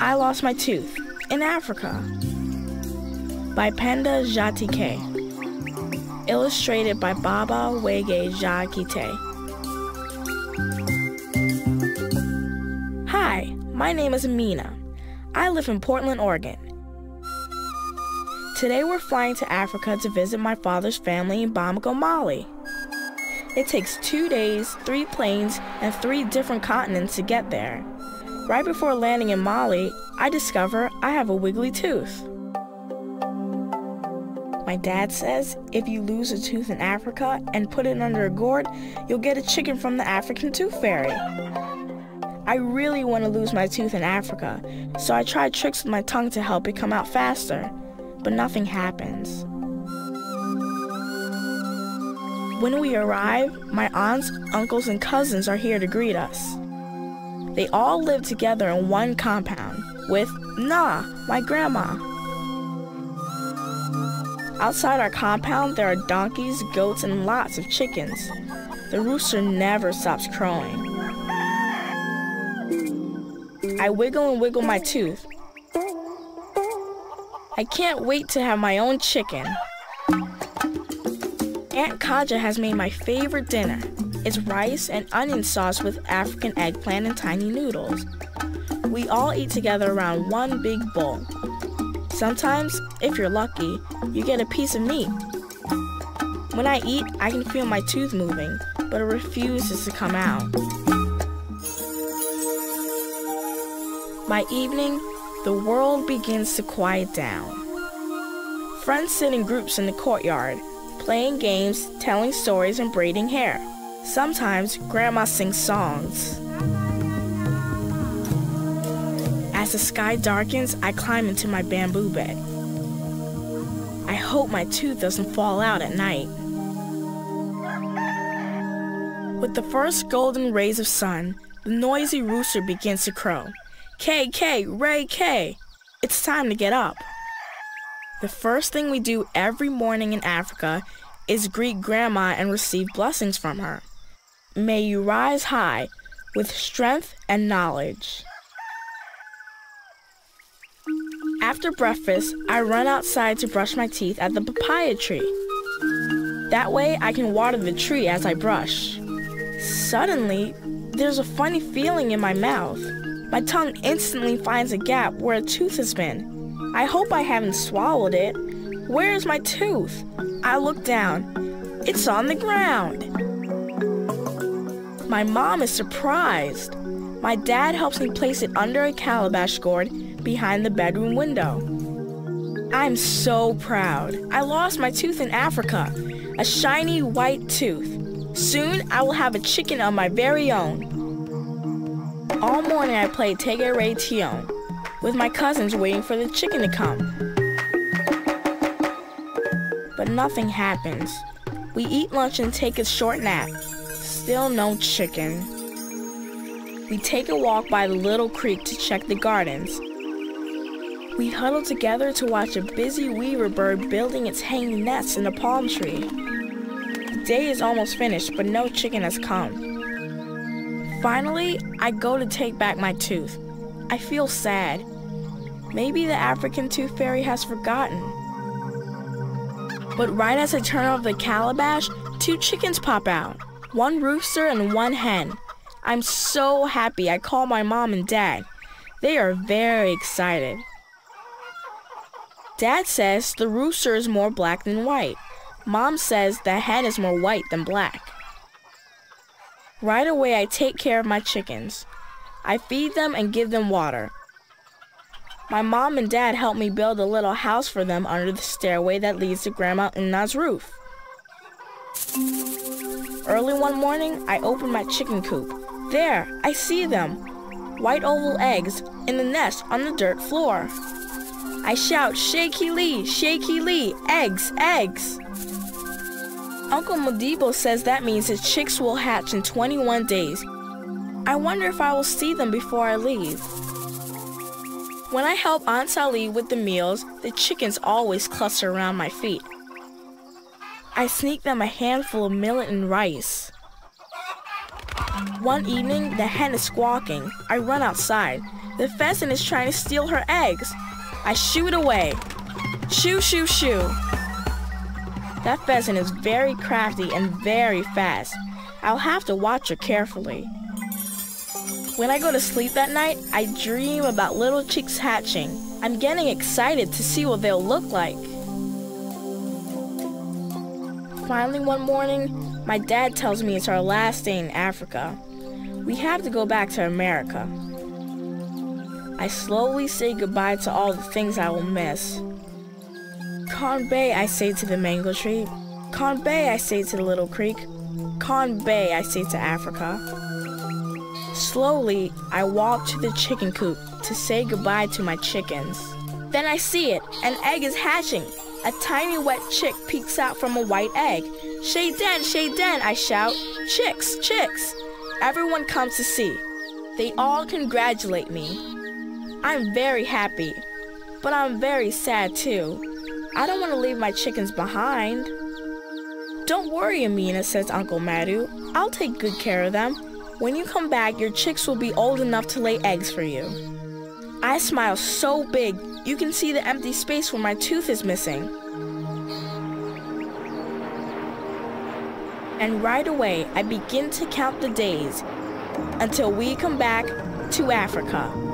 I Lost My Tooth in Africa by Penda Jatike. Illustrated by Baba Wege Jakite. Hi, my name is Amina. I live in Portland, Oregon. Today we're flying to Africa to visit my father's family in Bamako, Mali. It takes 2 days, 3 planes, and 3 different continents to get there. Right before landing in Mali, I discover I have a wiggly tooth. My dad says if you lose a tooth in Africa and put it under a gourd, you'll get a chicken from the African tooth fairy. I really want to lose my tooth in Africa, so I try tricks with my tongue to help it come out faster, but nothing happens. When we arrive, my aunts, uncles, and cousins are here to greet us. They all live together in one compound with Na, my grandma. Outside our compound, there are donkeys, goats, and lots of chickens. The rooster never stops crowing. I wiggle and wiggle my tooth. I can't wait to have my own chicken. Aunt Kaja has made my favorite dinner. It's rice and onion sauce with African eggplant and tiny noodles. We all eat together around one big bowl. Sometimes, if you're lucky, you get a piece of meat. When I eat, I can feel my tooth moving, but it refuses to come out. By evening, the world begins to quiet down. Friends sit in groups in the courtyard, playing games, telling stories, and braiding hair. Sometimes, Grandma sings songs. As the sky darkens, I climb into my bamboo bed. I hope my tooth doesn't fall out at night. With the first golden rays of sun, the noisy rooster begins to crow. K, K, Ray, K. It's time to get up. The first thing we do every morning in Africa is greet Grandma and receive blessings from her. May you rise high with strength and knowledge. After breakfast, I run outside to brush my teeth at the papaya tree. That way I can water the tree as I brush. Suddenly, there's a funny feeling in my mouth. My tongue instantly finds a gap where a tooth has been. I hope I haven't swallowed it. Where is my tooth? I look down. It's on the ground. My mom is surprised. My dad helps me place it under a calabash gourd behind the bedroom window. I'm so proud. I lost my tooth in Africa, a shiny white tooth. Soon I will have a chicken of my very own. All morning I played Tegere Tion with my cousins waiting for the chicken to come. But nothing happens. We eat lunch and take a short nap. Still no chicken. We take a walk by the little creek to check the gardens. We huddle together to watch a busy weaver bird building its hanging nest in a palm tree. The day is almost finished, but no chicken has come. Finally, I go to take back my tooth. I feel sad. Maybe the African tooth fairy has forgotten. But right as I turn over the calabash, 2 chickens pop out. 1 rooster and 1 hen. I'm so happy. I call my mom and dad. They are very excited. Dad says the rooster is more black than white. Mom says the hen is more white than black. Right away, I take care of my chickens. I feed them and give them water. My mom and dad help me build a little house for them under the stairway that leads to Grandma Unna's roof. Early one morning, I open my chicken coop. There, I see them. White oval eggs in the nest on the dirt floor. I shout, "Shaky Lee, Shaky Lee, eggs, eggs." Uncle Modibo says that means his chicks will hatch in 21 days. I wonder if I will see them before I leave. When I help Aunt Sally with the meals, the chickens always cluster around my feet. I sneak them a handful of millet and rice. One evening, the hen is squawking. I run outside. The pheasant is trying to steal her eggs. I shoo it away. Shoo, shoo, shoo. That pheasant is very crafty and very fast. I'll have to watch her carefully. When I go to sleep that night, I dream about little chicks hatching. I'm getting excited to see what they'll look like. Finally, one morning, my dad tells me it's our last day in Africa. We have to go back to America. I slowly say goodbye to all the things I will miss. Conbay, I say to the mango tree. Conbay, I say to the little creek. Conbay, I say to Africa. Slowly, I walk to the chicken coop to say goodbye to my chickens. Then I see it, an egg is hatching. A tiny wet chick peeks out from a white egg. Shayden, I shout. Chicks, chicks. Everyone comes to see. They all congratulate me. I'm very happy, but I'm very sad too. I don't want to leave my chickens behind. Don't worry, Amina, says Uncle Madu. I'll take good care of them. When you come back, your chicks will be old enough to lay eggs for you. I smile so big, you can see the empty space where my tooth is missing. And right away, I begin to count the days until we come back to Africa.